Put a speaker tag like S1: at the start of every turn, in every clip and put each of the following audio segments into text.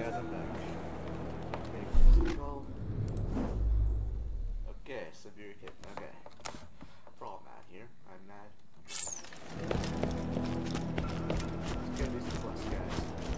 S1: guys, I'm back. Okay, severe kit. Okay. We're all mad here. I'm mad. Let's get these plus guys.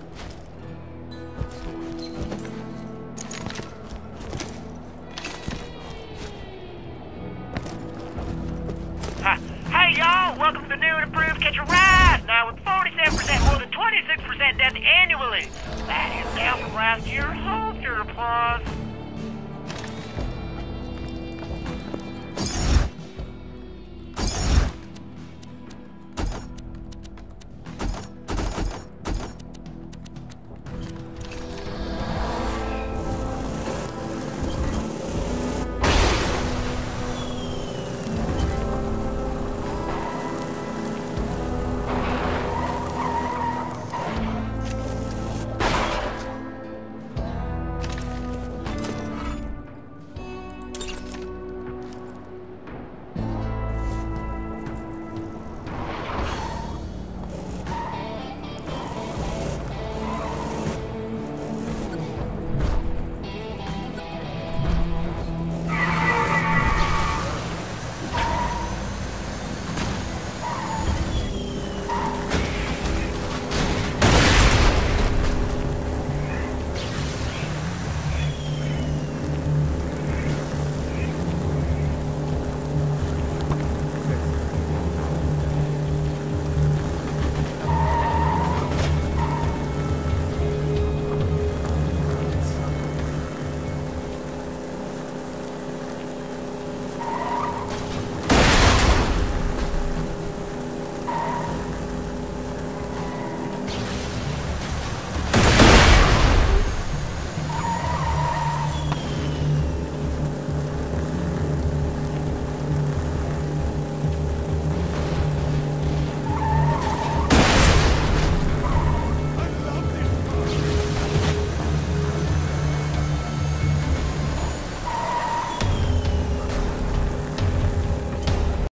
S2: Hey y'all, welcome to the new and improved Catch a Ride, now with 47% more than 26% death annually. That is down from last year. Hold your applause.